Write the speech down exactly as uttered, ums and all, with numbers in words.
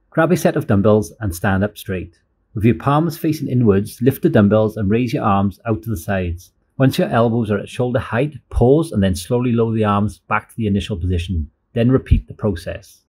Grab a set of dumbbells and stand up straight. With your palms facing inwards, lift the dumbbells and raise your arms out to the sides. Once your elbows are at shoulder height, pause and then slowly lower the arms back to the initial position. Then repeat the process.